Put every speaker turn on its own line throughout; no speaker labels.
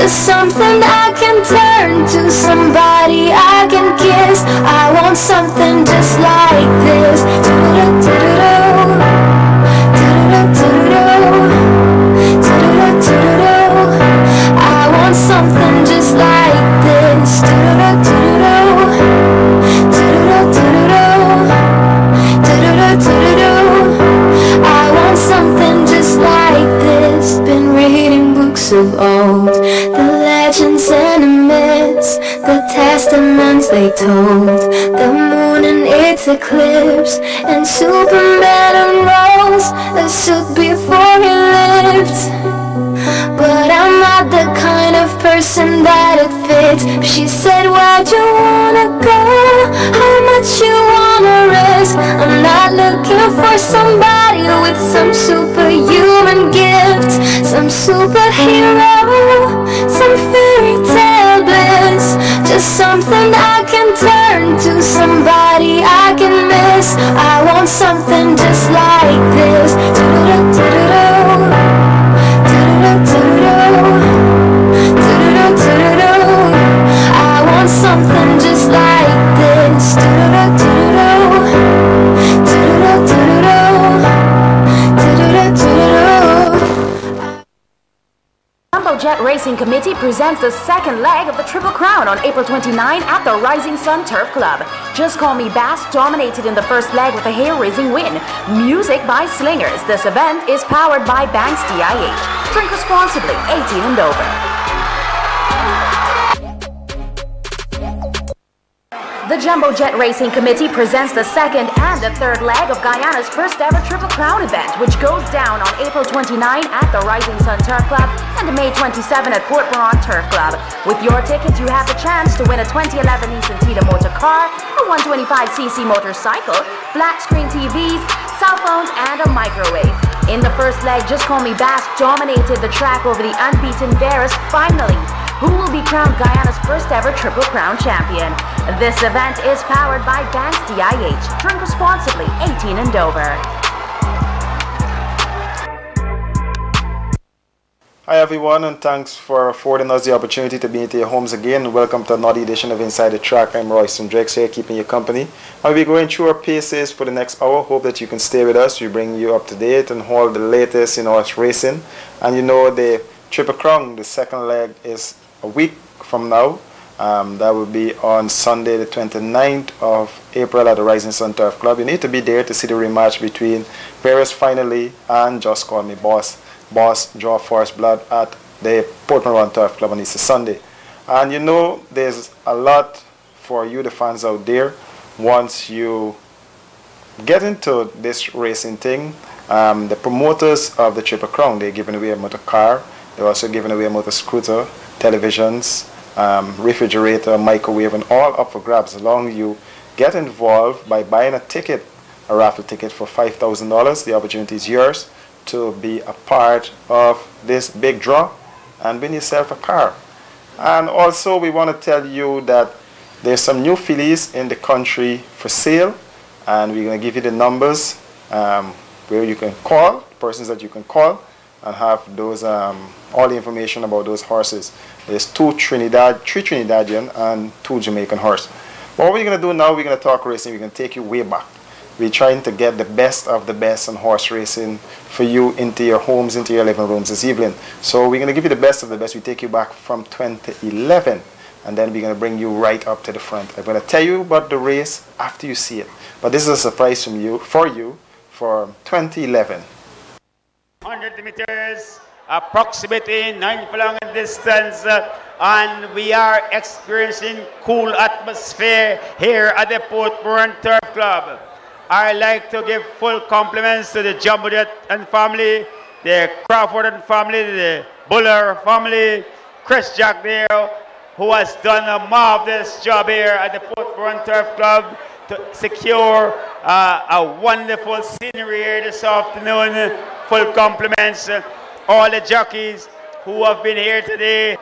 just something I can turn to, somebody I can kiss. I want something just like this. I want something just like this. I want something just like this. Been reading books of old, the legends and the myths, the testaments they told, the moon and its eclipse, and Superman unrolls a suit before he lived. But I'm not the kind of person that it fits. She said, where'd you wanna go? How much you wanna risk? I'm not looking for somebody with some superhuman gifts, some superhero, some fairy tale bliss. Just something I can turn to, somebody I can miss. I want something just like this. I want something just like this.
Jumbo Jet Racing Committee presents the second leg of the Triple Crown on April 29 at the Rising Sun Turf Club. Just Call Me Bass dominated in the first leg with a hair-raising win. Music by Slingers. This event is powered by Banks DIH. Drink responsibly, 18 and over. The Jumbo Jet Racing Committee presents the second and the third leg of Guyana's first ever Triple Crown event, which goes down on April 29 at the Rising Sun Turf Club and May 27 at Port Moran Turf Club. With your ticket, you have the chance to win a 2011 Nissan Tita motor car, a 125cc motorcycle, flat screen TVs, cell phones, and a microwave. In the first leg, Just Call Me Bass dominated the track over the unbeaten Varus. Finally, who will be crowned Guyana's first ever Triple Crown champion? This event is powered by Banks DIH. Drink responsibly, 18 and over.
Hi everyone, and thanks for affording us the opportunity to be into your homes again. Welcome to another edition of Inside the Track. I'm Royston Drex here, keeping you company. I'll be going through our paces for the next hour. Hope that you can stay with us. We bring you up to date and all the latest in horse racing. And you know, the Triple Crown, the second leg, is a week from now. That will be on Sunday the 29th of April at the Rising Sun Turf Club. You need to be there to see the rematch between Paris Finally and Just Call Me Boss Draw Forest Blood at the Port Moran Turf Club on Easter Sunday. And you know, there's a lot for you, the fans out there. Once you get into this racing thing, the promoters of the Triple Crown, they're giving away a motor car. They're also giving away a motor scooter, televisions, refrigerator, microwave, and all up for grabs. As long as you get involved by buying a ticket, a raffle ticket for $5,000, the opportunity is yours to be a part of this big draw and win yourself a car. And also, we want to tell you that there's some new fillies in the country for sale, and we're going to give you the numbers where you can call, persons that you can call, and have those all the information about those horses. There's three Trinidadian and 2 Jamaican horses. What we're going to do now, we're going to talk racing. We're going to take you way back. We're trying to get the best of the best in horse racing for you into your homes, into your living rooms this evening. So we're going to give you the best of the best. We take you back from 2011, and then we're going to bring you right up to the front. I'm going to tell you about the race after you see it. But this is a surprise from you for 2011.
100 meters, approximately 9 furlong in distance, and we are experiencing cool atmosphere here at the Port Moran Turf Club. I like to give full compliments to the Jumbo Jet and family, the Crawford and family, the Buller family, Chris Jack there, who has done a marvelous job here at the Port Moran Turf Club to secure a wonderful scenery here this afternoon. Full compliments, all the jockeys who have been here today.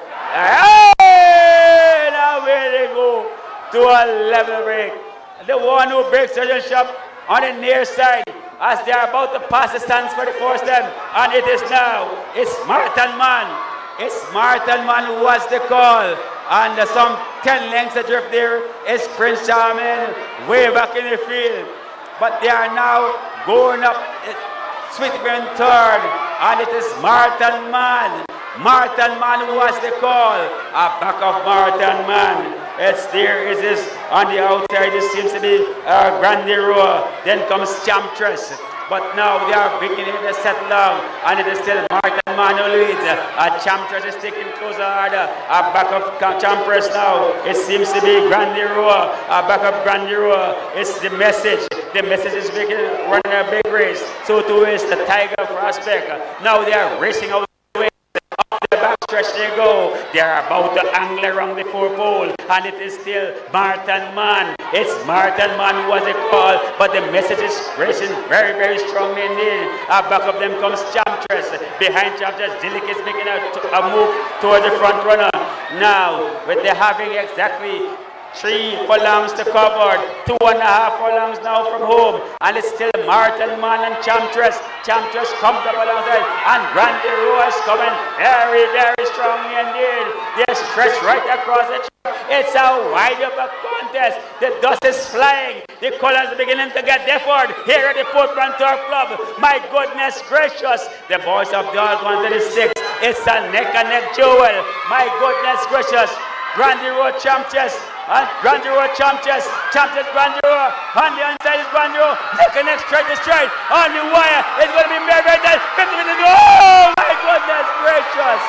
Hey, now where they go to a level break. The one who breaks the shop on the near side as they are about to pass the stands for the first time. And it is now, it's Marathon Man It's Martin Man who was the call. And some 10 lengths adrift there is Prince Charming way back in the field. But they are now going up Sweetburn third. And it is Martin Man. Martin Man who was the call. A back of Martin Man. It's there is this on the outside. This seems to be Grande Roa. Then comes Champtress. But now they are beginning to settle down, and it is still Martin Man who leads. Champtress is taking closer harder. Back of Champtress now. It seems to be Grande Roa. Back of Grande Roa. It's the message. The message is running a big race. So too is the Tiger Prospect. Now they are racing out. Up the backstretch they go. They are about to angle around the four-pole, and it is still Martin Man. It's Martin Man who was a call, but the message is racing very, very strongly indeed. Back of them comes Champtress. Behind Champtress, Dillick is making a move toward the front runner. Now, with the having exactly 3 furlongs to cover, 2.5 furlongs now from home, and it's still Martin Man and Champtress. Champtress comes up alongside, and Grande Roa is coming very, very strongly indeed. They stretch right across the track. It's a wide open contest. The dust is flying. The colors are beginning to get deferred here at the Footman Turf Club. My goodness gracious, the boys of Dog 136. It's a neck-and-neck duel. My goodness gracious, Grande Roa Champtress. And Grande Roa Champtress, Grande Roa, on the inside is Grande Roa, neck and neck, straight to straight, on the wire, it's going to be very, very tight, 50 minutes, oh my goodness gracious!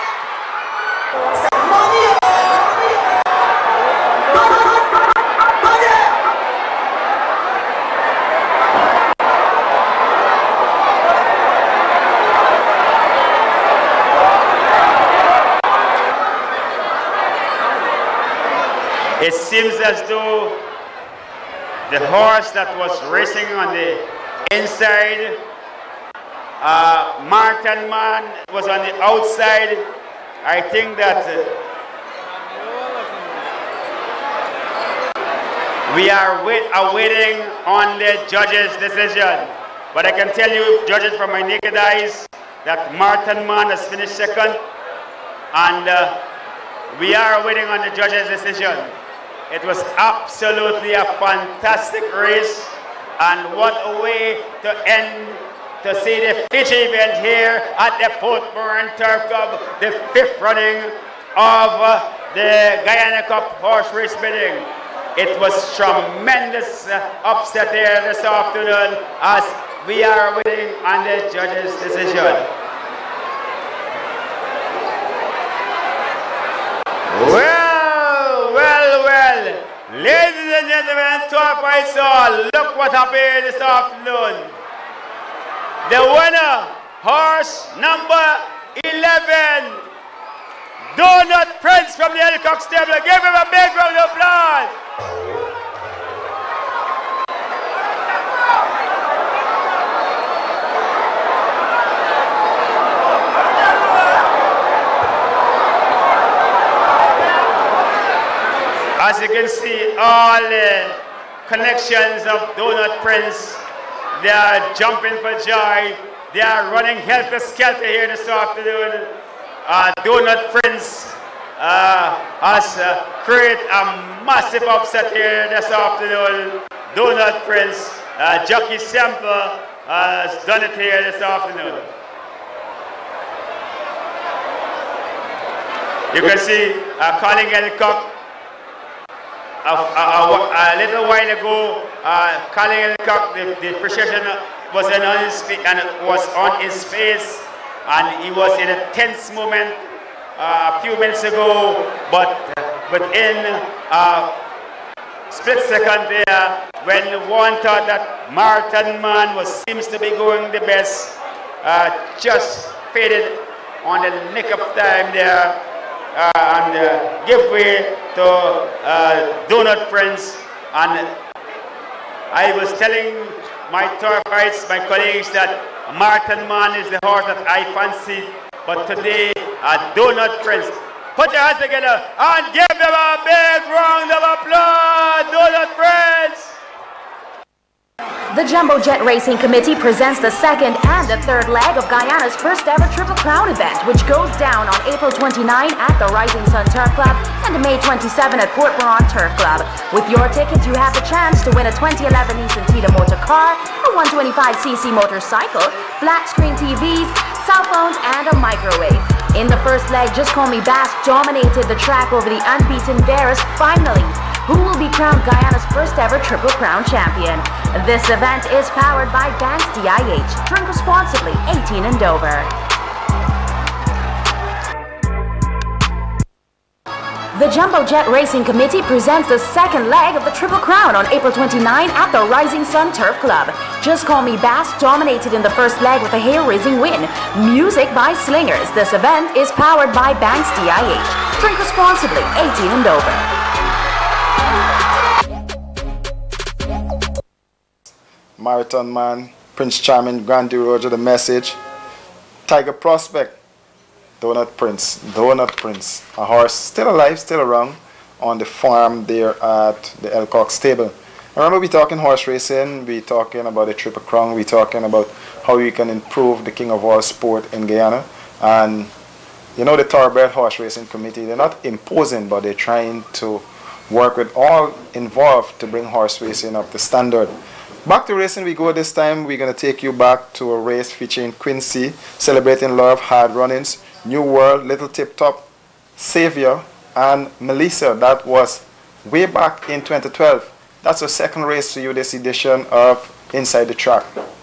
It seems as though the horse that was racing on the inside, Martin Man was on the outside. I think that we are awaiting on the judge's decision. But I can tell you, judges from my naked eyes, that Martin Man has finished second, and we are waiting on the judge's decision. It was absolutely a fantastic race, and what a way to end, to see the 5th event here at the Portmore Turf Club, the 5th running of the Guyana Cup horse race bidding. It was tremendous upset here this afternoon as we are waiting on the judge's decision. Well, ladies and gentlemen, top fights all, look what happened here this afternoon. The winner, horse number 11, Donut Prince from the Elcock stable. Give him a big round of applause. As you can see, all the connections of Donut Prince, they are jumping for joy. They are running helter-skelter here this afternoon. Donut Prince has created a massive upset here this afternoon. Donut Prince, Jockey Semple has done it here this afternoon. You can see Colin Elcock. A little while ago, Colin Elcock, the procession was on his face, and he was in a tense moment a few minutes ago, but within a split second there, when one thought that Martin Man seems to be going the best, just faded on the nick of time there, and give way to Donut Prince. And I was telling my turfites, my colleagues, that Martin Man is the horse that I fancied, but today Donut Prince. Put your hands together and give them a big round of applause, Donut Prince.
The Jumbo Jet Racing Committee presents the second and the third leg of Guyana's first ever Triple Crown event, which goes down on April 29 at the Rising Sun Turf Club and May 27 at Port Moran Turf Club. With your ticket, you have the chance to win a 2011 Nissan Tita motor car, a 125cc motorcycle, flat screen TVs, cell phones, and a microwave. In the first leg, Just Call Me Bass dominated the track over the unbeaten Varus finally, who will be crowned Guyana's first ever Triple Crown champion. This event is powered by Banks DIH. Drink responsibly, 18 and over. The Jumbo Jet Racing Committee presents the second leg of the Triple Crown on April 29 at the Rising Sun Turf Club. Just Call Me Bass dominated in the first leg with a hair-raising win. Music by Slingers. This event is powered by Banks DIH. Drink responsibly, 18 and over.
Marathon Man, Prince Charming, Grandi Roger, the message. Tiger Prospect, Donut Prince, a horse still alive, still around on the farm there at the Elcock stable. Remember, we talking horse racing, we talking about the Triple Crown, we talking about how you can improve the king of all sport in Guyana. And you know, the Thoroughbred Horse Racing Committee, they're not imposing, but they're trying to work with all involved to bring horse racing up to standard. Back to racing we go. This time we're going to take you back to a race featuring Quincy, celebrating love, hard runnings, New World, Little Tip Top, Savior, and Melissa. That was way back in 2012. That's the second race to you this edition of Inside the Track.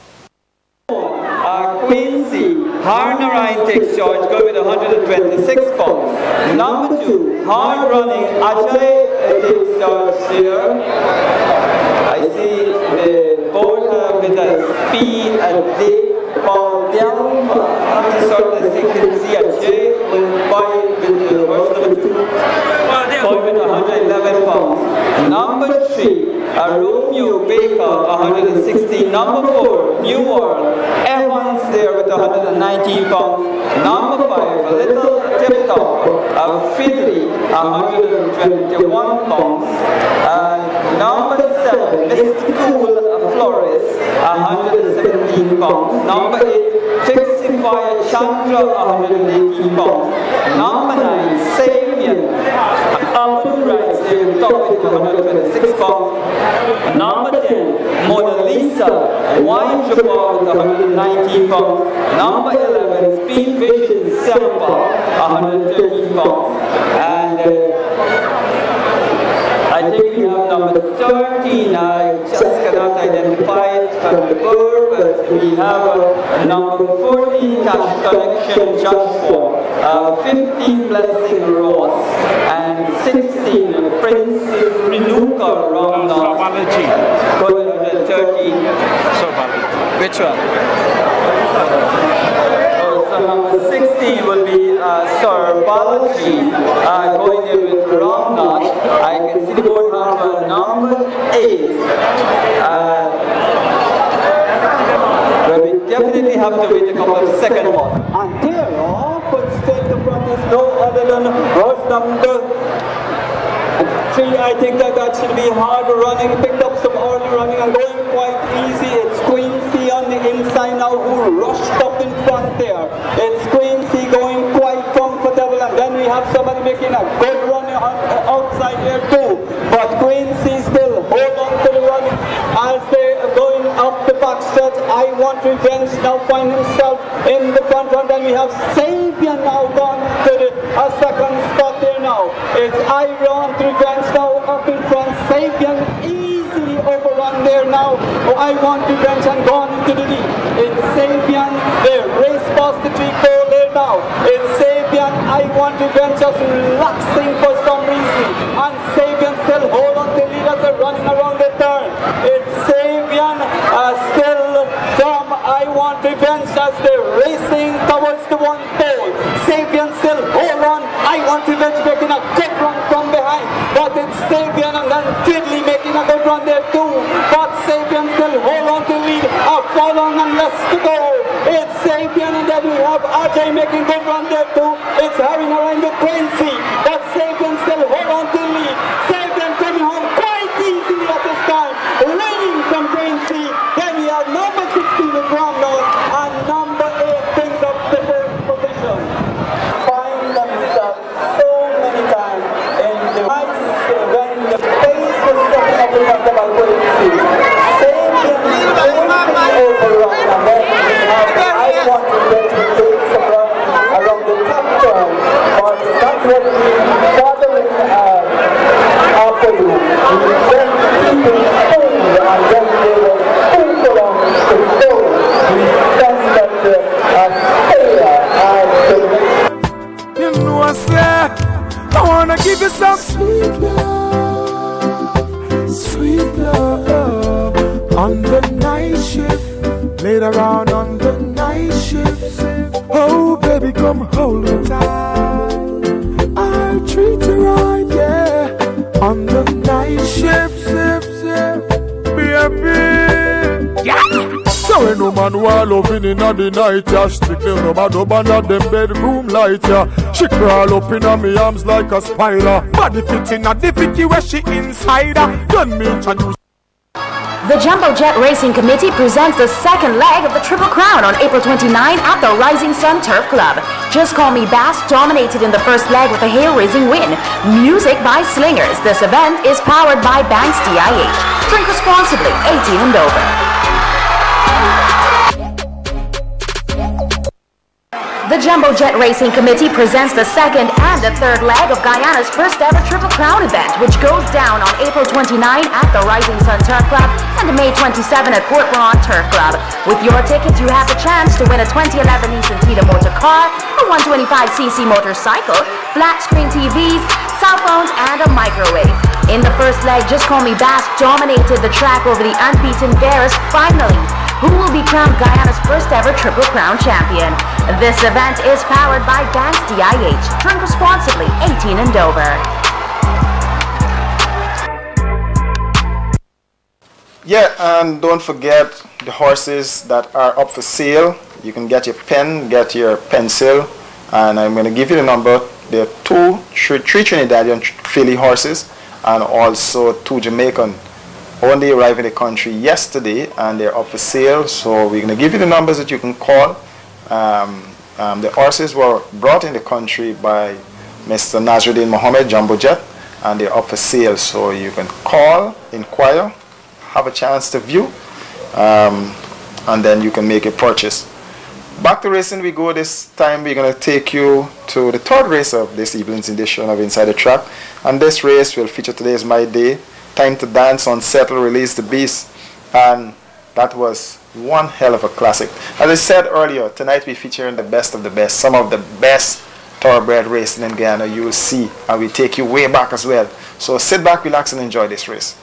Quincy, hard Narayan takes charge, going with 126 pounds. Number 2, hard running, Ajay takes charge here. I see the board have with a speed at the Paul Delm. After starting, as you can see, Ajay will buy with the horse number 2, going with 111 pounds. Number 3, Romeo Baker, 116. Number 4, New World, Evans there with 119 pounds. Number 5, Little Tip Top, Fiddly, 121 pounds. And number 7, Mr. Cool Flores, 117 pounds. Number 8, Fixing Fire Chandra, 118 pounds. Number 9, Savian, Rights there, top with 126 pounds. Number 10, Mona Lisa, Wine Jabbar with 119 pounds. Number 11, Speed Vision Selpa, 113 pounds. And I think we have number 13, I just cannot identify it from the board, but we have number 14, Cash Connection Joshua, 15, Blessing Ross, and 16, Princess Renuka Ramnath. Going to 13. Which one? So number 16 will be Sir Balaji, going in with Ramnath. I can see the board have number 8. But we definitely have to wait a couple of seconds more. And here, but still the front is no other than horse number 3. I think that should be hard running. Picked up some early running and going quite easy. It's Quincy on the inside now who rushed up in front there. It's Quincy going quite comfortable, and then we have somebody making a good run outside there too. But Quincy still hold on to the run as they're going up the back stretch. I Want Revenge now find himself in the front run. Then we have Savian now gone to the second spot there now. It's I Want Revenge now up in front. Savian easily overrun there now. Oh, I Want Revenge and gone into the lead. It's Savian there. Race past the 3-4 there now. It's Savian, I Want Revenge just relaxing for some reason. And Savian still hold on to the lead as they're running around the turn. It's Savian still from I Want Revenge as they're racing towards the 1 pole. Savian still hold on. I Want Revenge making a good run from behind. But it's Savian and then Fiddly making a good run there too. But Savian still hold on to the lead. A furlong and less to go. It's Savian and then we have Ajay making good run there too. It's Harry around the Quincy. But Savian still hold on to the lead. Savian coming home quite easily at this time. Winning from Quincy.
wanna give you some sweet love on the night shift, later on the night shift. Oh baby, come hold me tight, I'll treat you right, yeah, on the night shift, baby. Yeah. So ain't no man who are loving in the night, yeah. Strictly rubber dub under them bedroom light, yeah. She crawl up in me arms like a spider. Body fit in the fitty where she inside her. Done me introduce.
The Jumbo Jet Racing Committee presents the second leg of the Triple Crown on April 29 at the Rising Sun Turf Club. Just Call Me Bass dominated in the first leg with a hail-raising win. Music by Slingers. This event is powered by Banks DIH. Drink responsibly, 18 and over. The Jumbo Jet Racing Committee presents the second and the third leg of Guyana's first ever Triple Crown event, which goes down on April 29 at the Rising Sun Turf Club and May 27 at Port Rowan Turf Club. With your ticket, you have the chance to win a 2011 Nissan Tita motor car, a 125cc motorcycle, flat screen TVs, cell phones, and a microwave. In the first leg, Just Call Me Bass dominated the track over the unbeaten Varus, finally, who will be crowned Guyana's first ever Triple Crown champion. This event is powered by Banks DIH. Drink responsibly, 18 and over.
Yeah, and don't forget the horses that are up for sale. You can get your pen, get your pencil, and I'm going to give you the number. There are three Trinidadian filly horses and also 2 Jamaican. Only arrived in the country yesterday and they're up for sale, so we're going to give you the numbers that you can call. The horses were brought in the country by Mr. Nazruddin Mohammed, Jumbo Jet, and they're up for sale, so you can call, inquire, have a chance to view, and then you can make a purchase. Back to racing we go. This time we're going to take you to the third race of this evening's edition of Inside the Track, and this race will feature Today's My Day, Time to Dance, Unsettle, Release the Beast, and that was one hell of a classic. As I said earlier, tonight we're featuring the best of the best, some of the best thoroughbred racing in Guyana you will see, and we take you way back as well. So sit back, relax, and enjoy this race.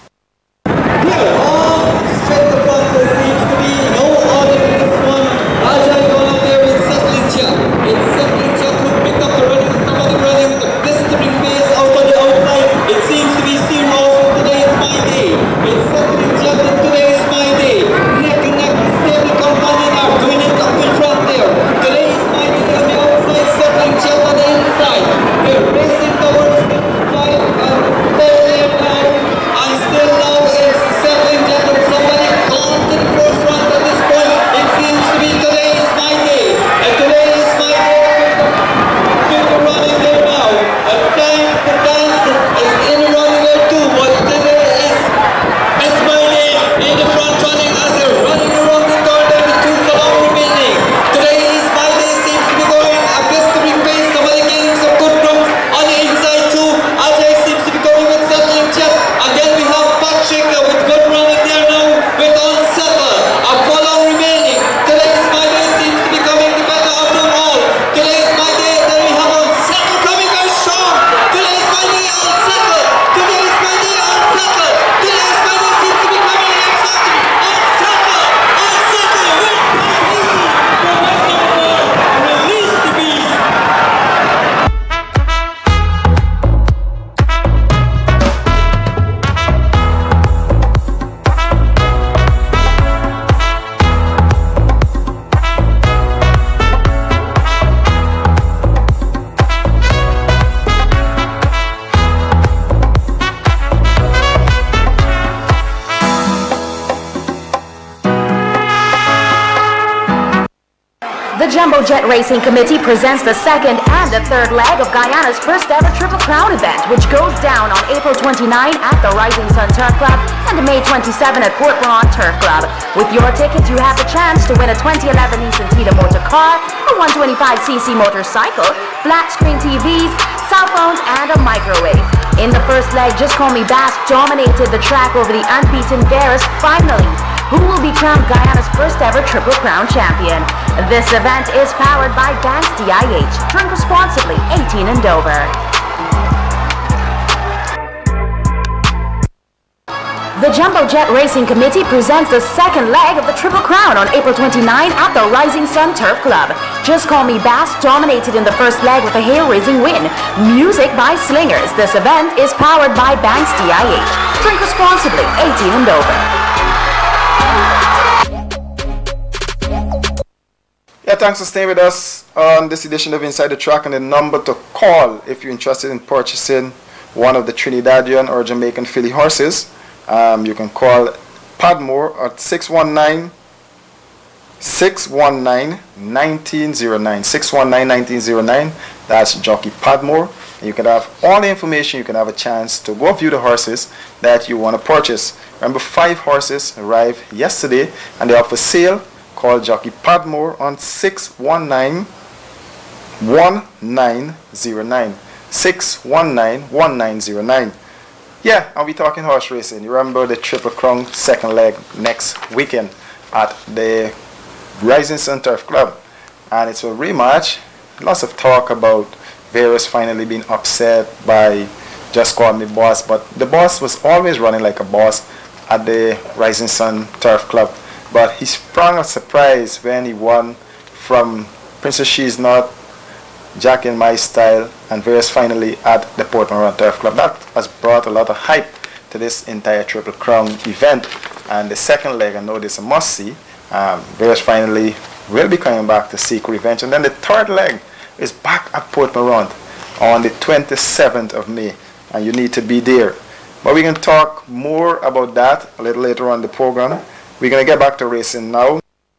The Jumbo Jet Racing Committee presents the second and the third leg of Guyana's first ever Triple Crown event, which goes down on April 29 at the Rising Sun Turf Club and May 27 at Port Rowan Turf Club. With your ticket, you have the chance to win a 2011 Nissan Tita motor car, a 125cc motorcycle, flat screen TVs, cell phones, and a microwave. In the first leg, Just Call Me Bass dominated the track over the unbeaten Varus, finally, who will be crowned Guyana's first ever Triple Crown champion. This event is powered by Banks DIH. Drink responsibly, 18 and over. The Jumbo Jet Racing Committee presents the second leg of the Triple Crown on April 29 at the Rising Sun Turf Club. Just Call Me Bass dominated in the first leg with a hail-raising win. Music by Slingers. This event is powered by Banks DIH. Drink responsibly, 18 and over.
Yeah, thanks for staying with us on this edition of Inside the Track, and the number to call if you're interested in purchasing one of the Trinidadian or Jamaican filly horses. You can call Padmore at 619-1909. 619-1909. That's Jockey Padmore. And you can have all the information. You can have a chance to go view the horses that you want to purchase. Remember, 5 horses arrived yesterday and they are for sale. Call Jockey Padmore on 619-1909. 619-1909. Yeah, and we're talking horse racing. You remember the Triple Crown second leg next weekend at the Rising Sun Turf Club. And it's a rematch. Lots of talk about Varus finally being upset by Just Call Me Boss. But the boss was always running like a boss at the Rising Sun Turf Club. But he sprung a surprise when he won from Princess She's Not, Jack in My Style, and Varus finally at the Portmore Turf Club. That has brought a lot of hype to this entire Triple Crown event. And the second leg, I know this is a must-see. Varus finally will be coming back to seek revenge. And then the third leg is back at Portmore on the 27th of May. And you need to be there. But we can talk more about that a little later on in the program. We're going to get back to racing now.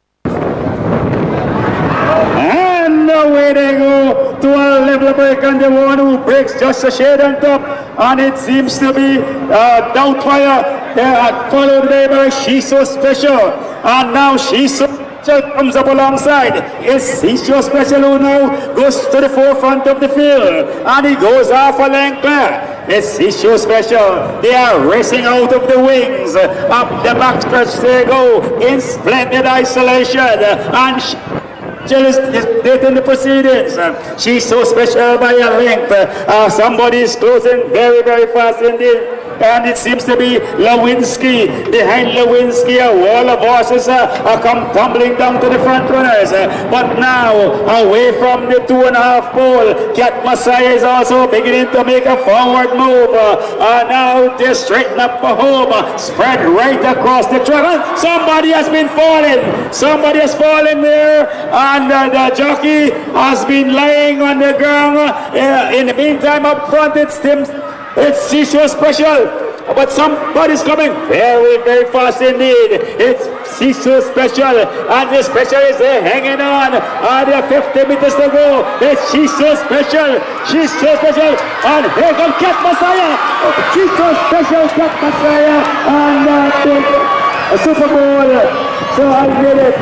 Away they go to a level break, and the one who breaks just a shade on top, and it seems to be Doubtfire, followed by She's So Special, and now She's So Special comes up alongside. It's She's So Special who now goes to the forefront of the field, and he goes off a length there. It's She's So Special. They are racing out of the wings. Up the backstretch they go in splendid isolation, and is in the proceedings. She's So Special by a length. Somebody is closing very, very fast indeed. And it seems to be Lewinsky. Behind Lewinsky, a wall of horses come tumbling down to the front runners. But now, away from the 2.5 pole, Cat Messiah is also beginning to make a forward move. Now they straighten up for home. Spread right across the track. Somebody has been falling. Somebody has fallen there. And the jockey has been lying on the ground. In the meantime, up front, it's She's So Special, but somebody's coming very, very fast indeed. It's She's So Special, and the Special is there hanging on. There are 50 meters to go. It's She's So Special. She's So Special, and here comes Cat Messiah. She's So Special, Cat Messiah, and a Super Bowl. So I get it.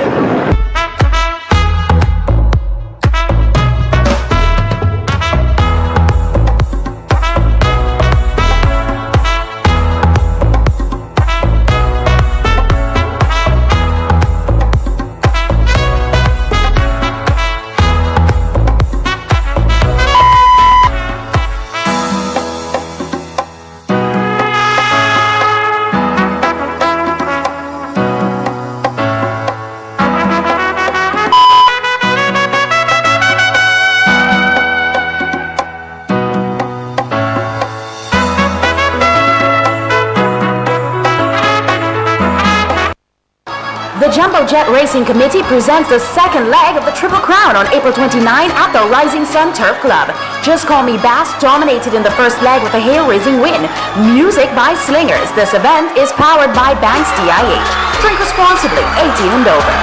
The Jumbo Jet Racing Committee presents the second leg of the Triple Crown on April 29 at the Rising Sun Turf Club. Just Call Me Bass dominated in the first leg with a hail-raising win. Music by Slingers. This event is powered by Banks DIH. Drink responsibly, 18 and over.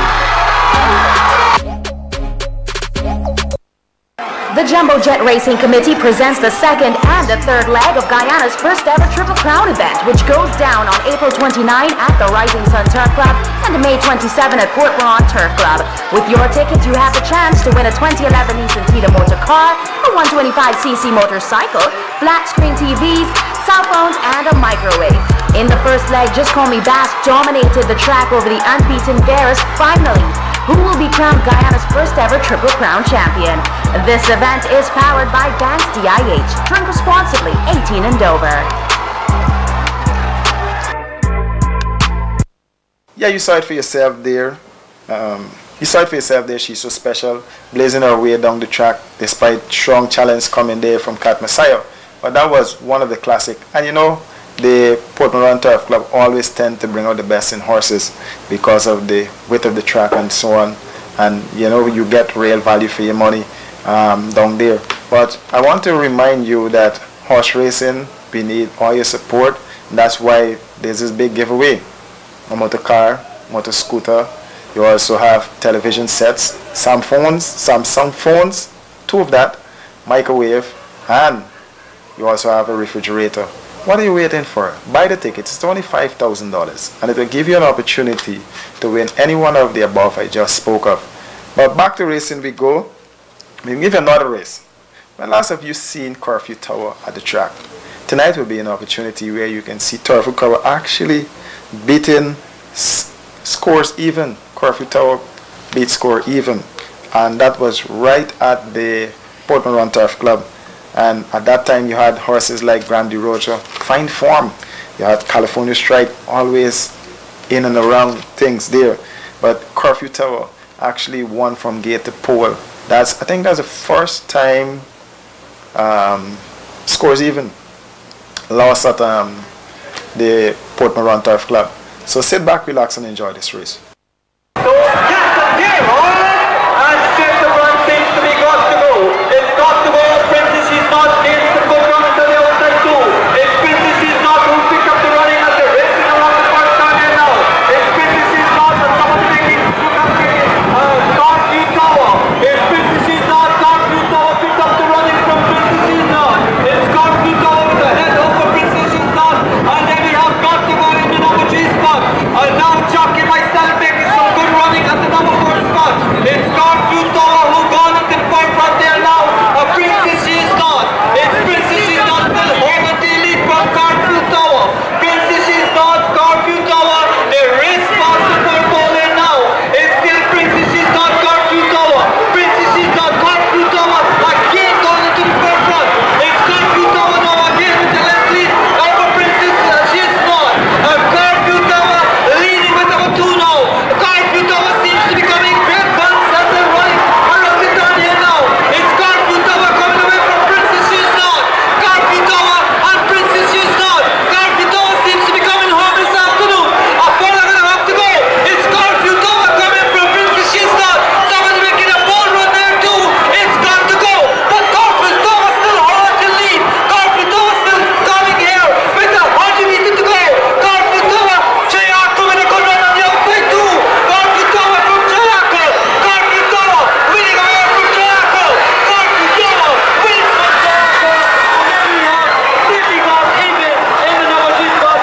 The Jumbo Jet Racing Committee presents the second and the third leg of Guyana's first ever Triple Crown event, which goes down on April 29 at the Rising Sun Turf Club and May 27 at Port Huron Turf Club. With your ticket, you have the chance to win a 2011 Nissan Tita motor car, a 125cc motorcycle, flat screen TVs, cell phones, and a microwave. In the first leg, Just Call Me Bass dominated the track over the unbeaten Varus, finally, who will be crowned Guyana's first ever Triple Crown champion. This event is powered by Banks DIH. Drink responsibly, 18 and over.
yeah, you saw it for yourself there. You saw it for yourself there. She's so special, blazing her way down the track despite strong challenge coming there from Cat Messiah. But that was one of the classic. And you know, the Port Moran Turf Club always tend to bring out the best in horses because of the width of the track and so on. And you know, you get real value for your money down there. But I want to remind you that horse racing, we need all your support. And that's why there's this big giveaway. A motor car, motor scooter. You also have television sets, Samsung phones, 2 of that, microwave, and you also have a refrigerator. What are you waiting for? Buy the tickets. It's only $5,000, and it will give you an opportunity to win any one of the above I just spoke of. But back to racing we go. We'll give you another race. When last have you seen Curfew Tower at the track? Tonight will be an opportunity where you can see Turf Tower actually beating scores even. Curfew Tower beat score even, and that was right at the Port Moran Turf Club. And at that time you had horses like Grandi Roger, fine form. You had California Strike, always in and around things there. But Curfew Tower actually won from gate to pole. I think that's the first time scores even lost at the Port Moran Turf Club. So sit back, relax, and enjoy this race.
So, yes, and here on, and straight the run seems to be got to go. It's got to go. Princess, she's not needs to go down to the outside too. It's Princess, she's not who picked up the running as they're racing around the first time here now. It's Princess, she's not, but someone taking Curfew Tower. It's Princess, she's not. Curfew Tower picked up the running from Princess, she's not. It's Curfew Tower with the head over Princess, she's not. And then we have got to go in the number 3 spot. And now Jockey myself making some good running at the number 4 spot. It's Curfew Tower who gone at the front there now. Princess, she is not. It's Princess, she's not. Still over the lead from Curfew Tower. Princess, she's not. Curfew Tower. They race past the pole in now. It's still Princess, she's not. Curfew Tower. Princess, she's not. Curfew Tower again going into the front. It's Curfew Tower now again with the left lead over Princess, she's not. Curfew Tower leading with number 2 now. Curfew Tower seems to be coming great guns as they're running around the turn here now. It's Curfew Tower coming away from Princess, she's not. Curfew Tower and Princess, she's not. Curfew Tower seems to be coming home this afternoon. A ball are going to have to go. It's Curfew Tower coming from Princess, she's not. Someone's making a ball run there too. It's got to go. But Curfew Tower still hard to lead. Curfew Tower still coming here with 100 meters to go. Curfew Tower, Chayako with a good run on the outside too. Curfew Tower from Chayako. Curfew Tower winning away from Chayako. Curfew Tower wins from Chayako. And then we have sitting on even in the number 3 spot.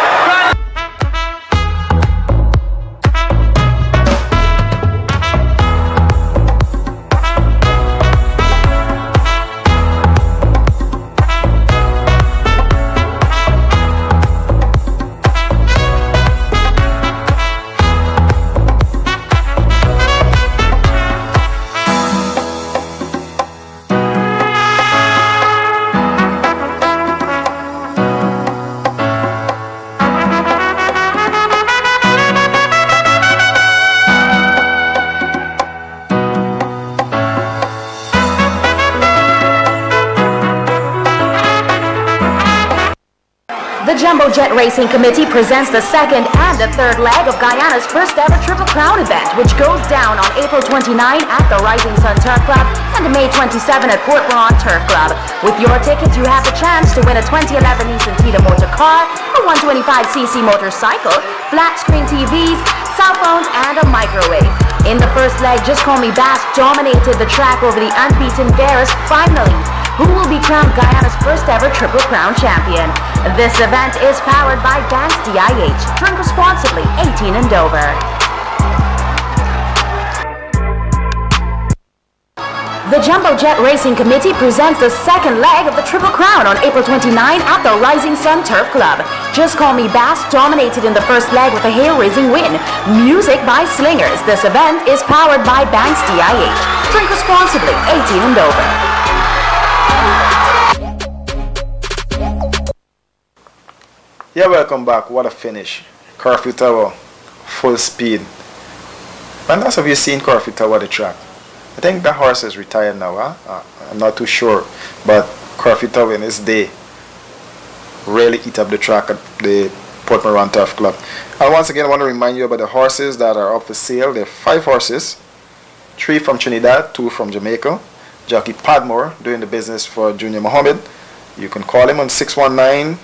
The Jumbo Jet Racing Committee presents the second and the third leg of Guyana's first ever Triple Crown event, which goes down on April 29 at the Rising Sun Turf Club and May 27 at Port Moran Turf Club. With your ticket, you have the chance to win a 2011 Nissan Tita motor car, a 125cc motorcycle, flat screen TVs, cell phones, and a microwave. In the first leg, Just Call Me Bass dominated the track over the unbeaten Varus. Finally, who will be crowned Guyana's first ever Triple Crown champion? This event is powered by Banks DIH. Drink responsibly, 18 and over. The Jumbo Jet Racing Committee presents the second leg of the Triple Crown on April 29 at the Rising Sun Turf Club. Just Call Me Bass dominated in the first leg with a hair-raising win. Music by Slingers. This event is powered by Banks DIH. Drink responsibly, 18 and over.
Yeah, welcome back. What a finish. Curfew Tower full speed. When last have you seen Corfy Tower at the track? I think the horse is retired now. I'm not too sure, but Corfy Tower in his day really eat up the track at the Portmore Turf Club. And once again, I want to remind you about the horses that are up for sale. There are 5 horses, 3 from Trinidad, 2 from Jamaica. Jockey Padmore doing the business for Junior Mohammed. You can call him on 619-1909,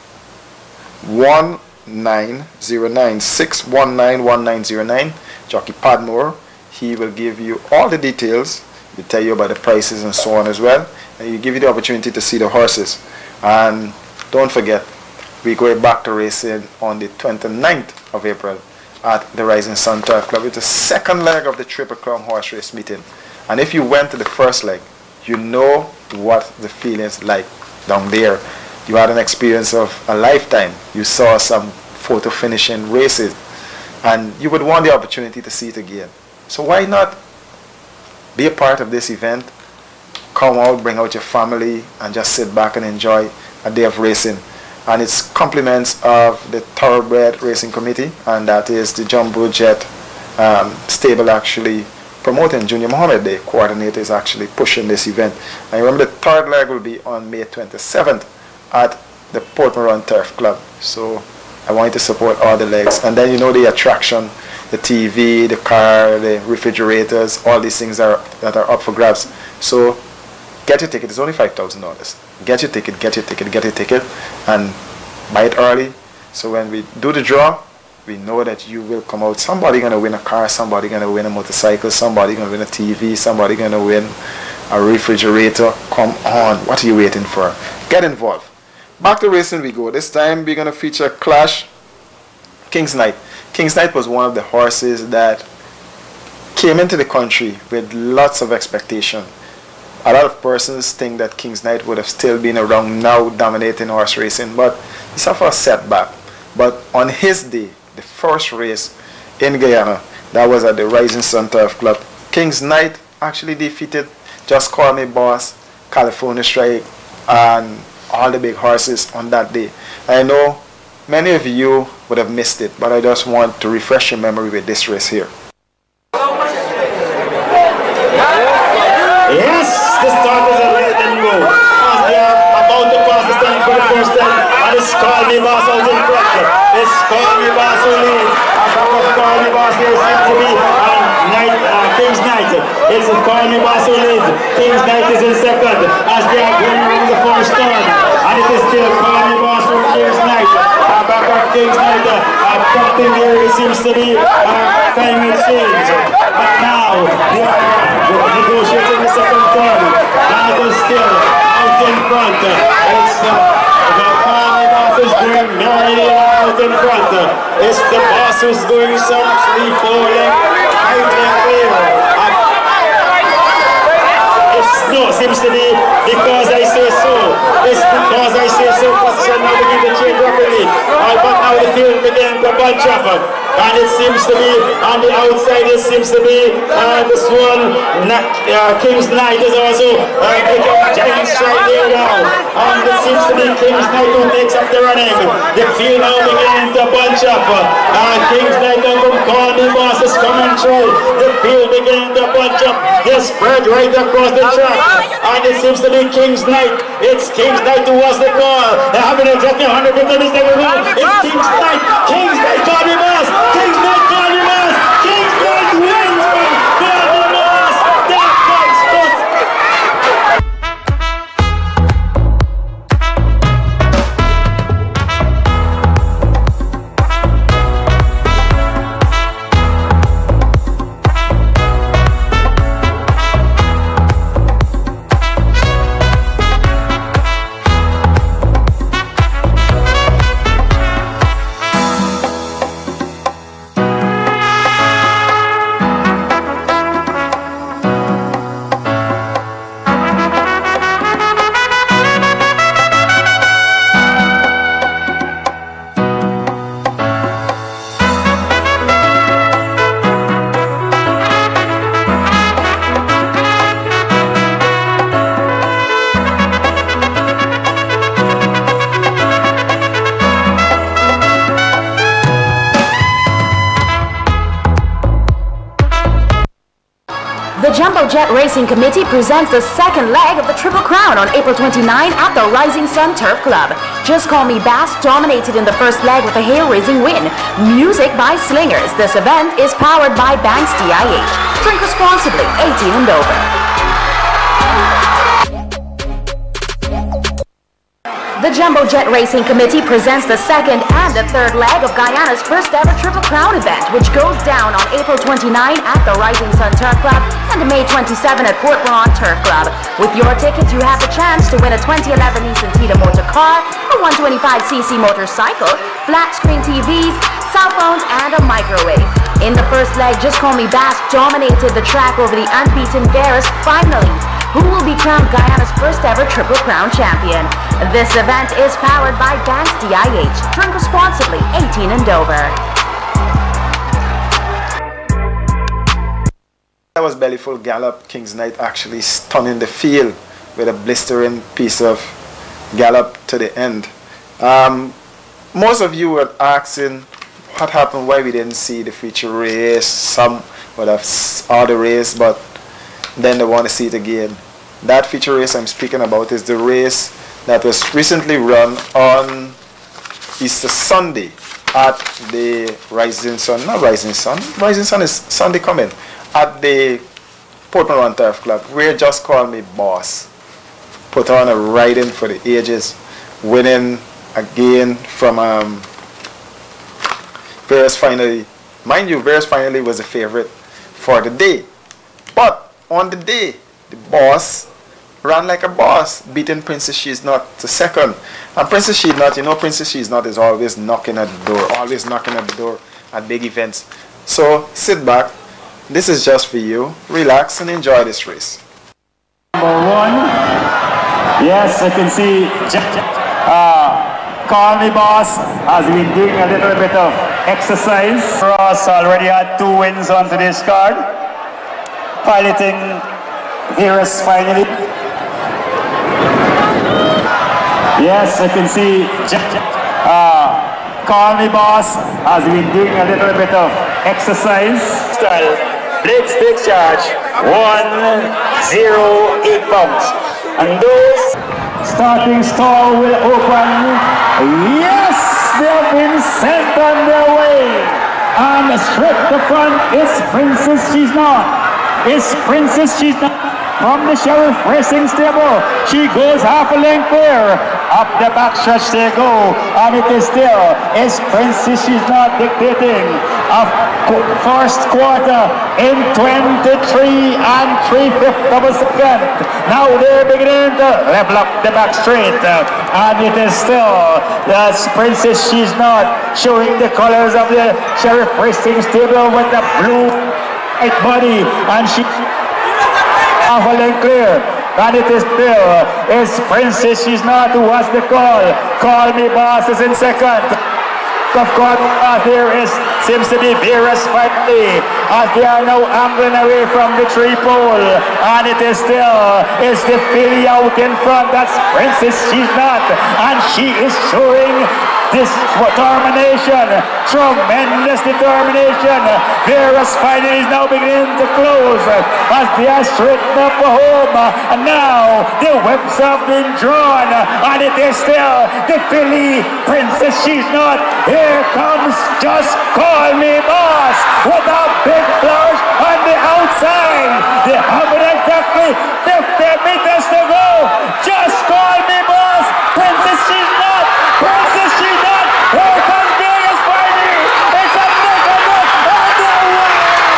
619-1909. Jockey Padmore. He will give you all the details. He'll tell you about the prices and so on as well. And he'll give you the opportunity to see the horses. And don't forget, we're going back to racing on the 29th of April at the Rising Sun Turf Club. It's the second leg of the Triple Crown horse race meeting. And if you went to the first leg, you know what the feeling's like down there. You had an experience of a lifetime. You saw some photo finishing races. And you would want the opportunity to see it again. So why not be a part of this event? Come out, bring out your family, and just sit back and enjoy a day of racing. And it's compliments of the Thoroughbred Racing Committee, and that is the Jumbo Jet stable actually promoting Junior Mohammed. The coordinator is actually pushing this event. And remember, the third leg will be on May 27th at the Portmore Turf Club. So I want you to support all the legs. And then you know the attraction, the TV, the car, the refrigerators, all these things that are up for grabs. So get your ticket. It's only $5,000. Get your ticket, get your ticket, get your ticket, and buy it early. So when we do the draw, we know that you will come out. Somebody gonna win a car, somebody gonna win a motorcycle, somebody gonna win a TV, somebody gonna win a refrigerator. Come on, what are you waiting for? Get involved. Back to racing we go. This time we're gonna feature Clash King's Knight. King's Knight was one of the horses that came into the country with lots of expectation. A lot of persons think that King's Knight would have still been around now dominating horse racing, but he suffered a setback. But on his day, the first race in Guyana, that was at the Rising Sun Turf Club, King's Knight actually defeated Just Call Me Boss, California Strike, and all the big horses on that day. I know many of you would have missed it, but I just want to refresh your memory with this race here.
Yes, the start is a let them go. As they are about to pass the stand for the first time, and it's Call Me Boss out in front. It's Call Me Boss who lead. A back of Call Me Boss there seems to be King's Knight. It's Call Me Boss who leads. King's Knight is in second as they are going around the first turn. And it is still Call Me Boss from King's Knight. A back of King's Knight. Captain here seems to be climate change. But now they are negotiating the second turn. That is still out in front. It's the Call Me Boss is going merrily out in front. It's the boss who's going some 3-4 clear. No, seems to be because I say so. It's because I say so. Position now begin to change rapidly. But now the field began to bunch up. And it seems to be on the outside, it seems to be this one, King's Knight is also taking a giant stride there now. And it seems to be King's Knight who takes up the running. The field now begins to bunch up. King's Knight now from Call Me Boss is coming through. The field begins to bunch up. They spread right across the track. And it seems to be King's Knight. It's King's Knight who was the call. They're having a jockey 100 meters this time around. It's King's Knight. King's Knight, Call Me Boss. King's Knight, Call Me Boss. King's Knight wins from Call Me Boss. That comes first.
Jet Racing Committee presents the second leg of the Triple Crown on April 29 at the Rising Sun Turf Club. Just Call Me Bass dominated in the first leg with a hail-raising win. Music by Slingers. This event is powered by Banks DIH. Drink responsibly, 18 and over. The Jumbo Jet Racing Committee presents the second and the third leg of Guyana's first ever Triple Crown event, which goes down on April 29 at the Rising Sun Turf Club and May 27 at Port Braun Turf Club. With your ticket, you have the chance to win a 2011 Nissan Tita motor car, a 125cc motorcycle, flat screen TVs, cell phones, and a microwave. In the first leg, Just Call Me Bass dominated the track over the unbeaten Varus, finally, who will be crowned Guyana's first ever Triple Crown champion. This event is powered by Banks DIH. Drink responsibly, 18 and over.
That was Bellyful Gallop. King's Knight actually stunning the field with a blistering piece of gallop to the end. Most of you were asking what happened, why we didn't see the feature race. Some would have saw the race, but then they want to see it again. That feature race I'm speaking about is the race that was recently run on Easter Sunday at the Rising Sun, not Rising Sun, Rising Sun is Sunday coming, at the Port Braun Turf Club, where Just Call Me Boss put on a riding for the ages, winning again from Varus Finally. Mind you, Varus Finally was a favorite for the day, but on the day, the boss ran like a boss, beating Princess She's Not to second. And Princess She's Not, you know, Princess She's Not is always knocking at the door, always knocking at the door at big events. So sit back, this is just for you, relax and enjoy this race.
Number one, yes, I can see Call Me Boss has been doing a little bit of exercise. Ross already had 2 wins on today's card. Piloting Varus Finally. Yes, I can see Call Me Boss has been doing a little bit of exercise. Style, Blitz takes charge, 108 pounds. And those starting stall will open. Yes, they have been sent on their way. And straight to front is Princess She's Not. It's Princess She's Not from the Sheriff Racing Stable. She goes half a length there. Up the backstretch they go. And it is still, it's Princess She's Not dictating a first quarter in 23 and 3/5 of a second. Now they're beginning to level up the back straight. And it is still, that's Princess She's Not showing the colors of the Sheriff Racing Stable with the blue white body, and she half a length clear. And it is still, it's Princess She's Not who has the call. Call Me Boss is in second. Of course, there seems to be Varus Finally as they are now angling away from the 3-pole. And it is still, it's the filly out in front. That's Princess She's Not, and she is showing this determination, tremendous determination. Varus Finally is now beginning to close as they are straightened up for home. And now the whips have been drawn, and it is still the filly Princess She's Not. Here comes Just Call Me Boss with a big flourish on the outside. They have it exactly 50 meters to go. Just Call Me Boss, Princess She's Not, Princess She's Not. Here comes Varus Finally. It's a neck and neck on the way.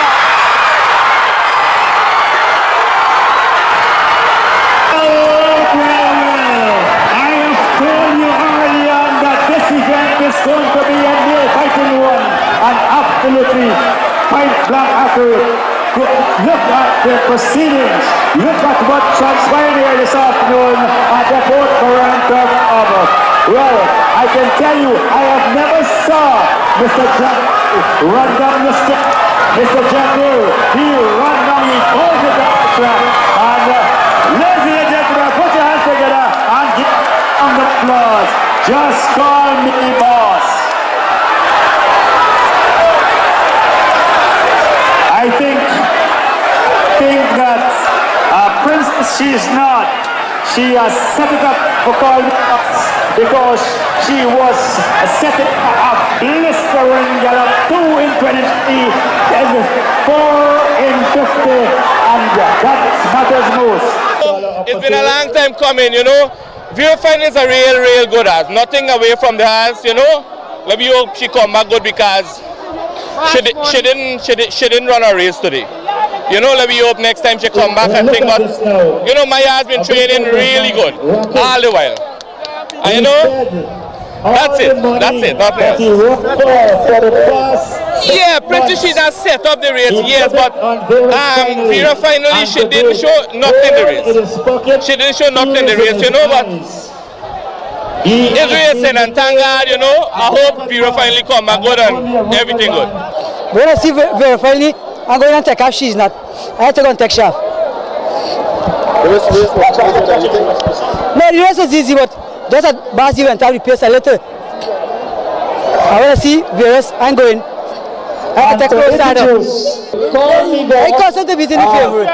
I have told you earlier that this event is going to be a nail-biting one, and absolutely point-blank accurate. Look at the proceedings. Look at what transpired here this afternoon at the Port Braun Turf Club. Well, I can tell you, I have never saw Mr. Jack run down the step. Mr. Jack Hill, he run down, he goes to the track. And ladies and gentlemen, put your hands together and give on the applause. Just Call Me Boss. I think that she's not. She has set it up for Colby because she was setting a blistering gallop 2 in 23 and 4 in 50, and that matters most.
It's been a long time coming, you know. Verifine is a real good ass. Nothing away from the hands, you know. Let me hope she come back good because she didn't run a race today. You know, let me hope next time she come back and think, but you know, Maya has been training really good all the while. And you know, that's it, nothing else. Yeah, pretty she has set up the race, yes, but Vera finally she didn't show nothing in the race. She didn't show nothing in the race, you know, but it's racing and thank God, you know, I hope Vera finally come back good and everything good.
When I see Vera finally, I'm going to take off, she's not. I have to go and take shaft. No, the race was easy, but just at Basi went out, we pace a little. I want to see Veras, I'm going. I take close side up. I constantly beat in the favorite.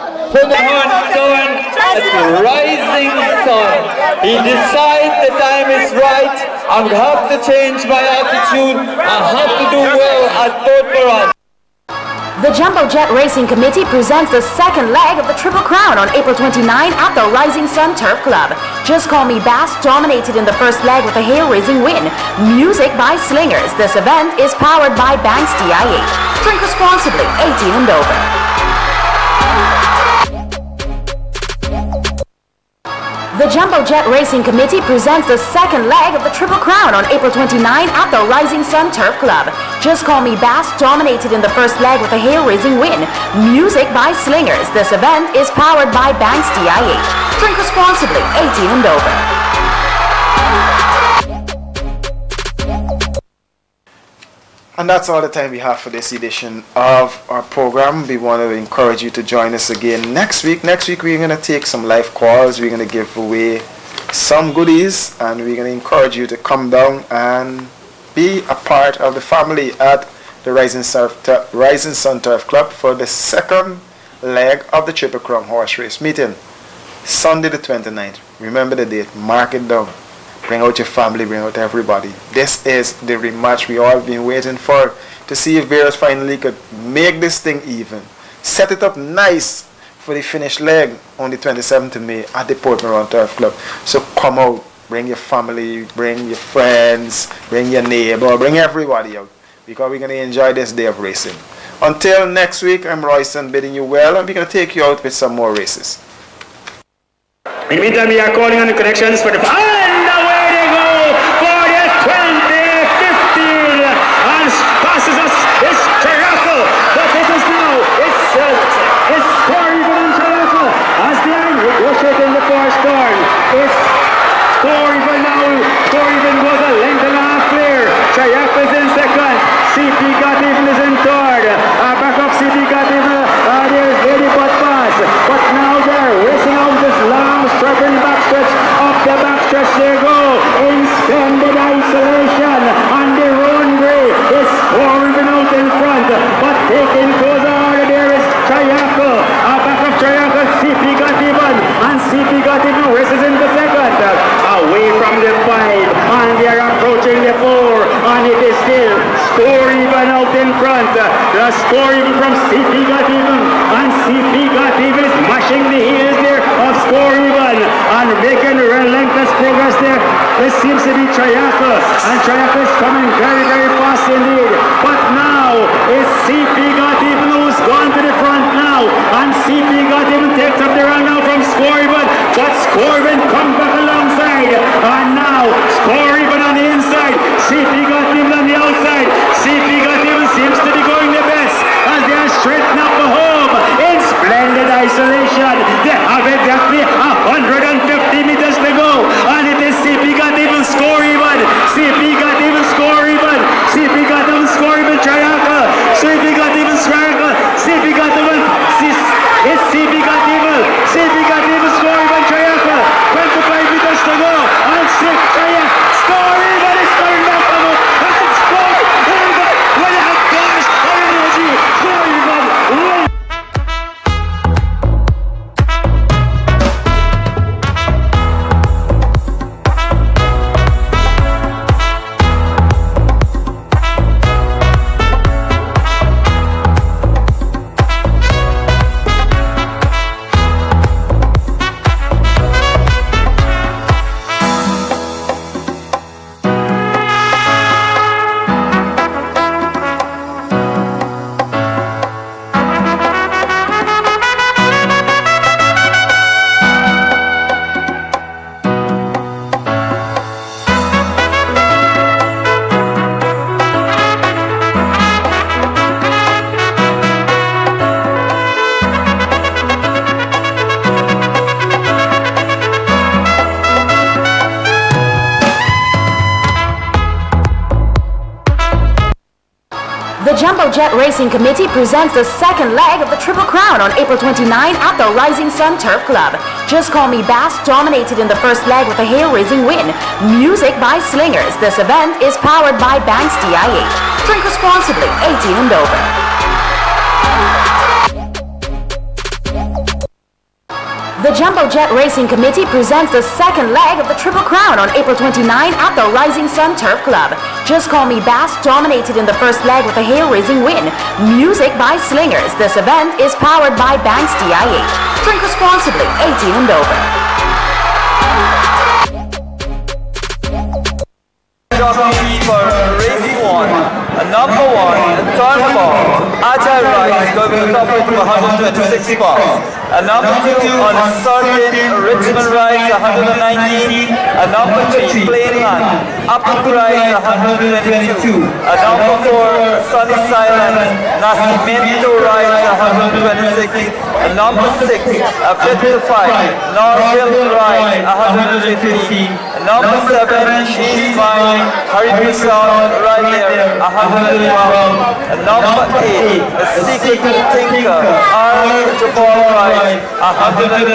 Rising sun. He decides the time is right. I have to change my attitude. I have to do well at both runs.
The Jumbo Jet Racing Committee presents the second leg of the Triple Crown on April 29 at the Rising Sun Turf Club. Just Call Me Bass dominated in the first leg with a hail-raising win. Music by Slingers. This event is powered by Banks DIH. Drink responsibly, 18 and over. The Jumbo Jet Racing Committee presents the second leg of the Triple Crown on April 29 at the Rising Sun Turf Club. Just Call Me Bass dominated in the first leg with a hail-raising win. Music by Slingers. This event is powered by Banks DIH. Drink responsibly, 18 and over.
And that's all the time we have for this edition of our program. We want to encourage you to join us again next week. Next week we're going to take some live calls. We're going to give away some goodies, and we're going to encourage you to come down and be a part of the family at the Rising Sun Turf Club for the second leg of the Triple Crown horse race meeting. Sunday the 29th. Remember the date. Mark it down. Bring out your family, bring out everybody. This is the rematch we all been waiting for, to see if Veras finally could make this thing even. Set it up nice for the finish leg on the 27th of May at the Port Moran Turf Club. So come out, bring your family, bring your friends, bring your neighbor, bring everybody out, because we're going to enjoy this day of racing. Until next week, I'm Royston bidding you well, and we're going to take you out with some more races.
In the meantime, we are calling on the connections for the... And away they go for the 2015. And passes us. It's Chiraco. But it is now. It's Corey Van Chiraco. As the end, negotiating the first turn. It's Corey Van now. Corey Van was a length and a half clear. Chiraco is in second. CP got even is in third. Back up CP got even. There's Lady Butt Pass. But now they're racing out this long struggling backstretch. Up the backstretch they go. In splendid isolation. On the runway is Corvin out in front. But taking closer order there is Chayako. Back of Chayako, CP got even. And CP got even races in the second. Away from the 5. And they're approaching the 4. And it is still Score Even out in front. The Score Even from CP got even. And CP got even is mashing the heels there of Score Even. And making relentless progress there. This seems to be Chayaka. And Chayaka is coming very, very fast indeed. But now is CP got even who's gone to the front now. And CP got even takes up the run now from Score Even. But Score Even comes back alongside. And now Score Even on the inside. CP got even on the outside. CP got even seems to be going the best as they are straightened up for home in splendid isolation. They have exactly 150 meters to go, and it is CP got even Score Even. CP got even Score Even. CP got even Score Even. Chayaka. CP got even Chayaka. CP got even. It's CP got even. CP got even Score Even. Chayaka. 25 meters to go, and 6.
Jumbo Jet Racing Committee presents the second leg of the Triple Crown on April 29 at the Rising Sun Turf Club. Just Call Me Bass dominated in the first leg with a hail-raising win. Music by Slingers. This event is powered by Banks DIH. Drink responsibly, 18 and over. The Jumbo Jet Racing Committee presents the second leg of the Triple Crown on April 29 at the Rising Sun Turf Club. Just Call Me Bass dominated in the first leg with a hail-raising win. Music by Slingers. This event is powered by Banks DIH. Drink responsibly, 18 and over.
Jockey for race 1. Number 1, Turnabout. Agile Rise going top with 126 pounds. Number 2, Uncertain Richmond Rise 119. Number 3, Plainland Upper Rise 122. Number 4, Sunny Silence Nascimento Rise 126. Number 6, 55, Norville Rise 150. Number 7, She's Mine, Harry Prasad right there 112. Number 8, Secret Tinker, R. Jabal Rise 112.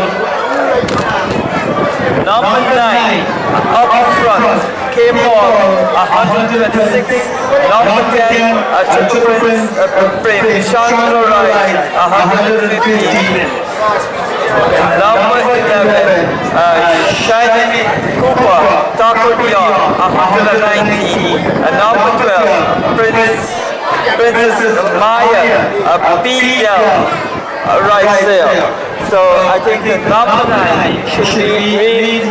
Number 9, up front, K-Ball 126. Number 10, Triple Prince, Chandler Rise 115. Number 11, Shining Cooper, Taco Dion, 119. Number 12, Princess Maya, BL, right there. So I think the number 9 should be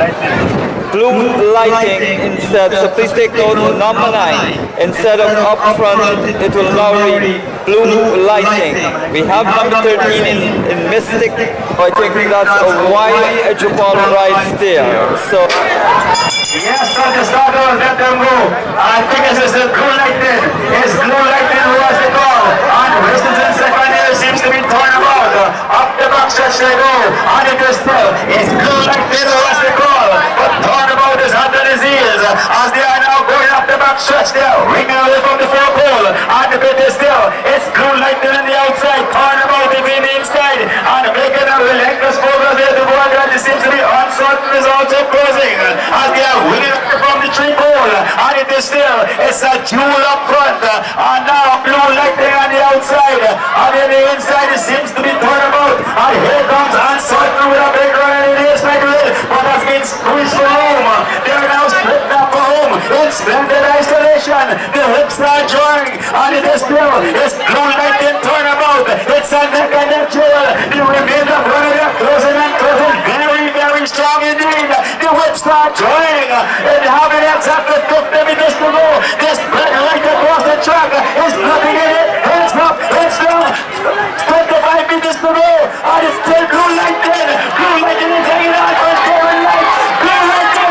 Blue Lighting instead. So please take note of number 9. Instead of up front, it will now read Blue Lighting. We have number 13 in Mystic. I think that's a wide Jabal rides there. So
yes, from the start, let them go. I think this is the Blue Lighting. It's Blue Lighting who has the call. And Christensen second here seems to be torn about. Up the back stretch they go. And it is still. It's Blue Lighting who has the call. But torn about is under his heels. As they are now going up the back stretch there. Ringing away from the four pole. And the bit is still. It's Blue Lighting on the outside. Torn about it in the inside. And making a relentless focus there to go on. It seems to be uncertain results of closing. As they are winning from the 3 pole. And it is still. It's a jewel up front. And now Blue Lighting on the outside. And in the inside it seems to be turned about. And here comes Uncertain with a big run in the ace but that's been squeezed for home. They're now split up for home. In splendid isolation. The hips are drawing. And it is still. It's Blue Lighting turnabout. It's a neck and neck duel. The remainder of running up closing and closing. Very, very strong indeed. The whips are drawing. And having exactly 50 minutes to go. This black light across the track is nothing in it. It's up, it's down. 25 minutes to go. And it's still Blue Lighting. Blue Lighting is hanging out for his golden light. Blue Lighting.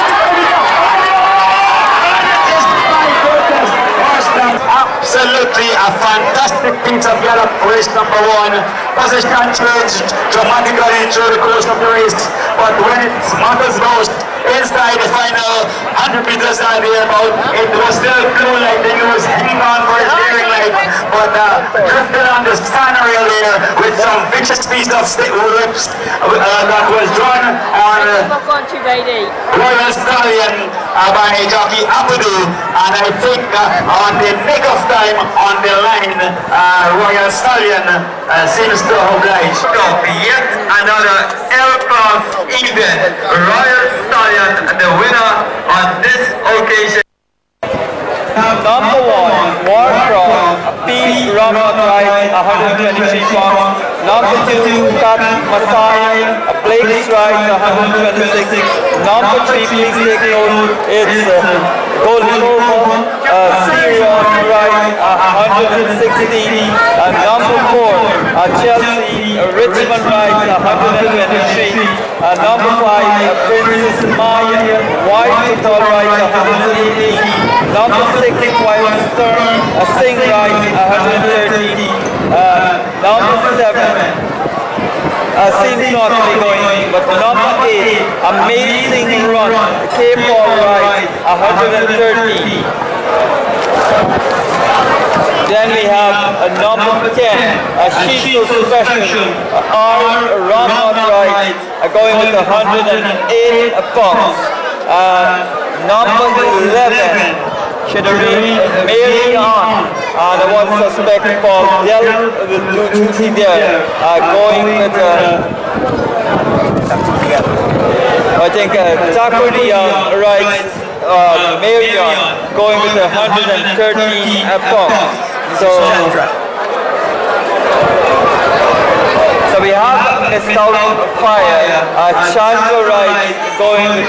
Absolutely a fantastic piece of gallop race number 1. Position changed dramatically through the course of the race, but when it matters most, inside the final 100 meters are there about, it was still Blue Lighting who was hanging on for his steering light, but drifted on the stand rail there with some vicious piece of whips that was drawn on Royal Stallion by jockey Apudu, and I think on the nick of time on the line, Royal Stallion seems to oblige.
yet another L-Class event. Royal Stallion, the winner on this occasion. Number 1, Warcroft, P. Robert Wright, 123 pounds. Number 2, Cat Masai, Blake's Wright, 126. Number 3, please take note, it's Golden Lobo, Sirius Wright, 160. Number 4, Chelsea, Richmond Wright, 123. Number 5, Princess Maya, White Football Wright, 180. Number 6, Wild Stern, Sing Right, 130. Number 7, seems not to be going, but number 8, Amazing Run, Cape Ball Right, 130. Then we have a number 10, a Shiso Special, Ron Outright, going with 108 pounds. Number 11, should have been Mary Ann, and one suspect called Del Duty there, going with, I think, Takuri Wright, Mary Ann, going with 113 pounds. So we have a stout fire, Chandra Wright going with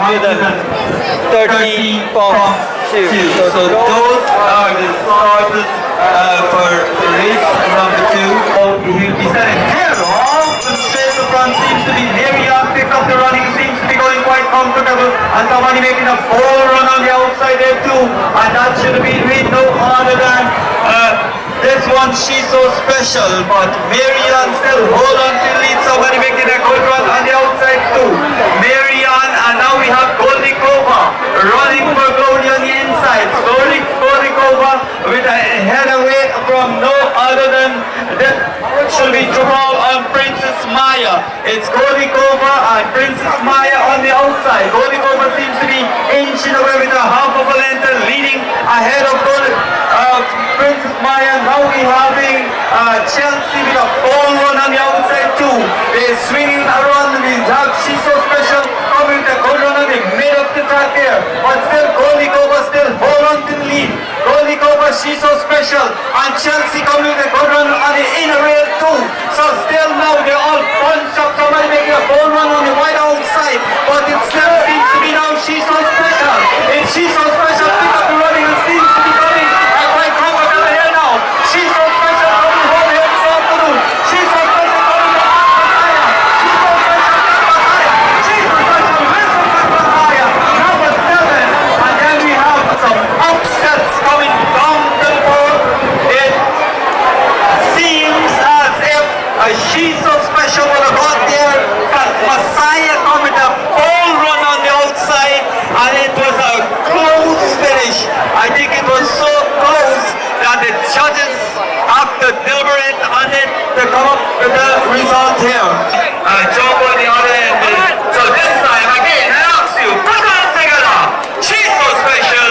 130 pounds too. So those are the starters for race number 2. He'll be setting here off. The straight to front seems to be Mary Ann picked up the running, seems to be going quite comfortable, and somebody making a full run on the outside there too, and that should have been with no other than this one. She's so special, but Mary Ann still hold on to the lead. Somebody making a good run on the outside too. Mary Ann, and now we have Goldie Cova running for glory on the inside. Goldie Cova with a head away from no other than that should be Jabal and Princess Maya. It's Goldie Cova and Princess Maya on the outside. Goldie Cova seems to be inching away with a half of a length and leading ahead of Princess Maya. Now we having Chelsea with a ball run on the outside too. They're swinging around. We have She's So Special coming with a good run, and they made up the track there. But still Goldie Cova still hold on to the lead. Goldie Cova, She's So Special, and Chelsea coming with a good run on the inner rail too. So still now they're all bunched up. Somebody making a ball run on the wide outside, but it still seems to be now She's So Special. It's She's So Special pick up the running and seems to be coming quite comfortable here now. She's So Special coming home here this afternoon. She's So Special coming to Messiah. She's So Special Messiah. She's So Special Messiah. Number 7, and then we have some upsets coming down the board. It seems as if She's So Special would have got there, but Messiah coming to ball run on the outside, and it was a close finish. I think it was so close that the judges have to deliberate on it to come up with the result here. Job on the other end. So this time again, I ask you, put on together. She's So Special.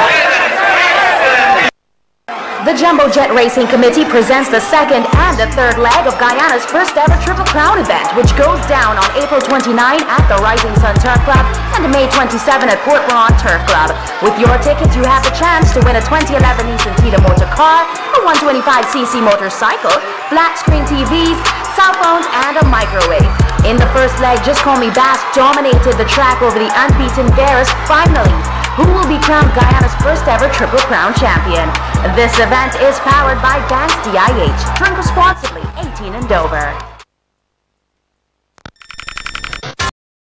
The Jumbo Jet Racing Committee presents the second and the third leg of Guyana's first ever Triple Crown event, which goes down on April 29 at the Rising Sun Turf Club and May 27 at Port Huron Turf Club. With your ticket, you have the chance to win a 2011 Nissan Tita motor car, a 125cc motorcycle, flat screen TVs, cell phones, and a microwave. In the first leg, Just Call Me Bass dominated the track over the unbeaten Varus. Finally, who will be crowned Guyana's first ever Triple Crown champion? This event is powered by Banks DIH. Drink responsibly, 18 and over.